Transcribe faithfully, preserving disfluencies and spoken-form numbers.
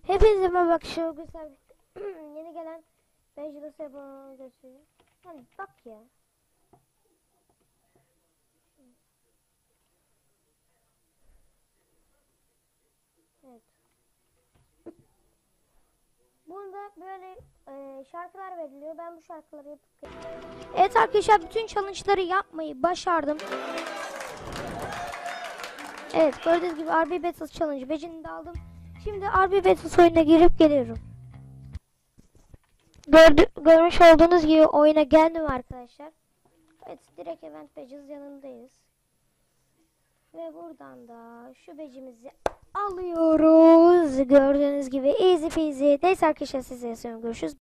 Hepinize merhaba arkadaşlar. Güzel yeni gelen Angelus yapımını göstereyim. Hani bak ya. Evet. Bunda böyle e, şarkılar veriliyor. Ben bu şarkıları yapıp evet arkadaşlar, bütün challenge'ları yapmayı başardım. Evet, gördüğünüz gibi R B Battles Challenge becinini de aldım. Şimdi R B Battles oyuna girip geliyorum. Gördü, görmüş olduğunuz gibi oyuna geldim arkadaşlar. Evet, direkt event badges yanındayız. Ve buradan da şu becimizi alıyoruz. Gördüğünüz gibi easy peasy. Neyse arkadaşlar, size görüşürüz.